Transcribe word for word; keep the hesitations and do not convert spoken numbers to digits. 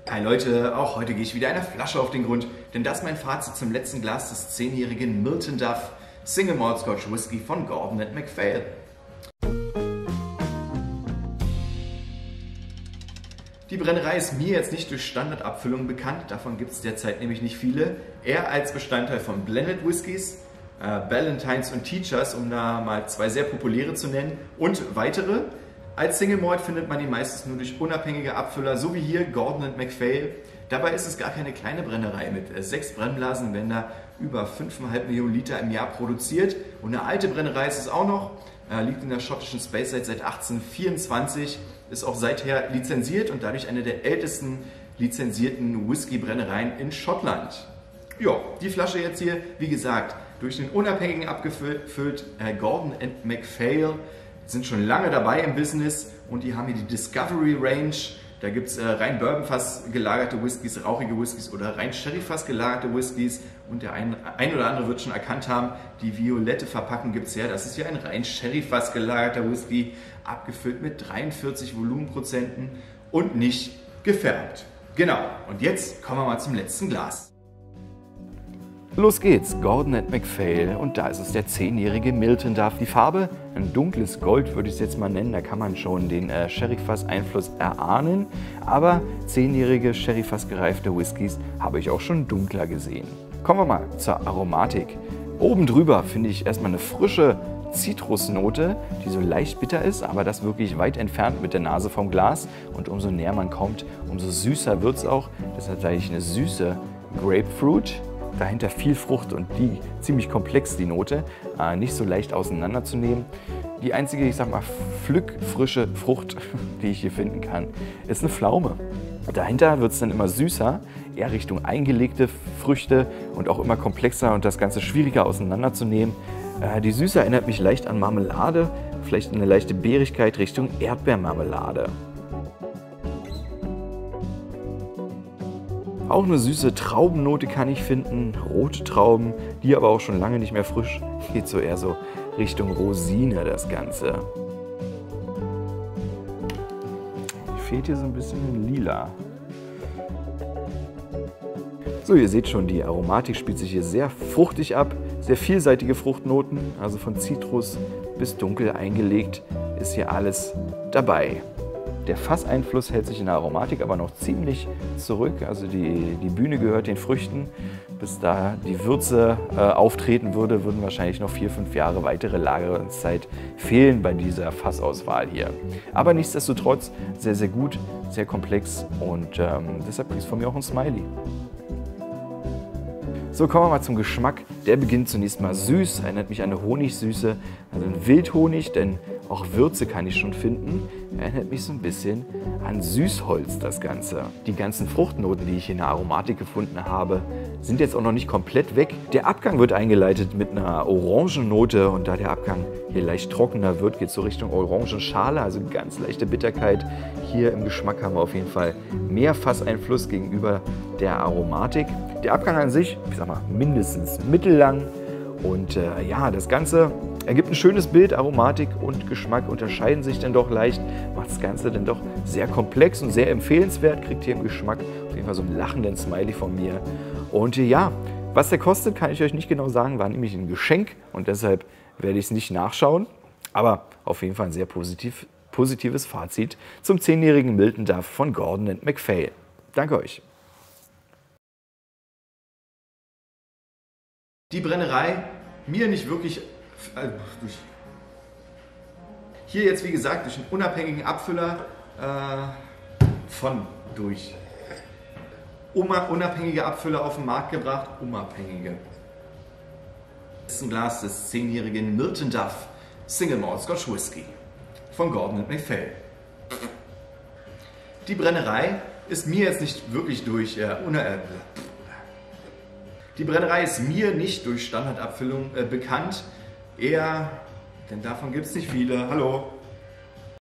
Hi Leute, auch heute gehe ich wieder einer Flasche auf den Grund, denn das ist mein Fazit zum letzten Glas des zehnjährigen Milton Duff Single Malt Scotch Whisky von Gordon and MacPhail. Die Brennerei ist mir jetzt nicht durch Standardabfüllungen bekannt, davon gibt es derzeit nämlich nicht viele, eher als Bestandteil von Blended Whiskys, äh, Ballantines und Teachers, um da mal zwei sehr populäre zu nennen, und weitere. Als Single Malt findet man die meistens nur durch unabhängige Abfüller, so wie hier Gordon and MacPhail. Dabei ist es gar keine kleine Brennerei mit sechs Brennblasen, werden da über fünf Komma fünf Millionen Liter im Jahr produziert. Und eine alte Brennerei ist es auch noch, äh, liegt in der schottischen Speyside seit achtzehnhundertvierundzwanzig, ist auch seither lizenziert und dadurch eine der ältesten lizenzierten Whisky-Brennereien in Schottland. Ja, die Flasche jetzt hier, wie gesagt, durch den unabhängigen abgefüllt äh, Gordon and MacPhail. Sind schon lange dabei im Business und die haben hier die Discovery Range. Da gibt es äh, rein Bourbonfass gelagerte Whiskys, rauchige Whiskys oder rein Sherryfass gelagerte Whiskys. Und der ein, ein oder andere wird schon erkannt haben, die violette Verpackung gibt es her. Das ist hier ein rein Sherryfass gelagerter Whisky, abgefüllt mit dreiundvierzig Volumenprozenten und nicht gefärbt. Genau, und jetzt kommen wir mal zum letzten Glas. Los geht's, Gordon and MacPhail, und da ist es der zehnjährige Milton Duff. Die Farbe, ein dunkles Gold würde ich es jetzt mal nennen, da kann man schon den äh, Sherryfass-Einfluss erahnen. Aber zehnjährige Sherryfass gereifte Whiskys habe ich auch schon dunkler gesehen. Kommen wir mal zur Aromatik. Oben drüber finde ich erstmal eine frische Zitrusnote, die so leicht bitter ist, aber das wirklich weit entfernt mit der Nase vom Glas. Und umso näher man kommt, umso süßer wird es auch. Deshalb sage ich eine süße Grapefruit. Dahinter viel Frucht und die ziemlich komplex, die Note, äh, nicht so leicht auseinanderzunehmen. Die einzige, ich sag mal, pflückfrische Frucht, die ich hier finden kann, ist eine Pflaume. Dahinter wird es dann immer süßer, eher Richtung eingelegte Früchte und auch immer komplexer und das Ganze schwieriger auseinanderzunehmen. Äh, die Süße erinnert mich leicht an Marmelade, vielleicht eine leichte Beerigkeit Richtung Erdbeermarmelade. Auch eine süße Traubennote kann ich finden, rote Trauben, die aber auch schon lange nicht mehr frisch. Geht so eher so Richtung Rosine das Ganze. Fehlt hier so ein bisschen lila. So, ihr seht schon, die Aromatik spielt sich hier sehr fruchtig ab, sehr vielseitige Fruchtnoten, also von Zitrus bis dunkel eingelegt ist hier alles dabei. Der Fasseinfluss hält sich in der Aromatik aber noch ziemlich zurück, also die, die Bühne gehört den Früchten. Bis da die Würze äh, auftreten würde, würden wahrscheinlich noch vier, fünf Jahre weitere Lagerungszeit fehlen bei dieser Fassauswahl hier. Aber nichtsdestotrotz sehr, sehr gut, sehr komplex und ähm, deshalb kriegt es von mir auch ein Smiley. So, kommen wir mal zum Geschmack. Der beginnt zunächst mal süß, erinnert mich an eine Honigsüße, also ein Wildhonig, denn auch Würze kann ich schon finden. Erinnert mich so ein bisschen an Süßholz, das Ganze. Die ganzen Fruchtnoten, die ich in der Aromatik gefunden habe, sind jetzt auch noch nicht komplett weg. Der Abgang wird eingeleitet mit einer Orangennote und da der Abgang hier leicht trockener wird, geht es so Richtung Orangenschale, also ganz leichte Bitterkeit. Hier im Geschmack haben wir auf jeden Fall mehr Fasseinfluss gegenüber der Aromatik. Der Abgang an sich, ich sag mal, mindestens mittellang und äh, ja, das Ganze ergibt ein schönes Bild. Aromatik und Geschmack unterscheiden sich dann doch leicht, macht das Ganze dann doch sehr komplex und sehr empfehlenswert, kriegt hier im Geschmack auf jeden Fall so einen lachenden Smiley von mir. Und ja, was der kostet, kann ich euch nicht genau sagen, war nämlich ein Geschenk und deshalb werde ich es nicht nachschauen, aber auf jeden Fall ein sehr positiv, positives Fazit zum zehnjährigen Milton Duff von Gordon and MacPhail. Danke euch. Die Brennerei, mir nicht wirklich, äh, hier jetzt wie gesagt durch einen unabhängigen Abfüller äh, von, durch unabhängige Abfüller auf den Markt gebracht, unabhängige. Das ist ein Glas des zehnjährigen Milton Duff Single Malt Scotch Whisky von Gordon and MacPhail. Die Brennerei ist mir jetzt nicht wirklich durch äh, uner Die Brennerei ist mir nicht durch Standardabfüllung äh, bekannt, eher, denn davon gibt es nicht viele. Hallo!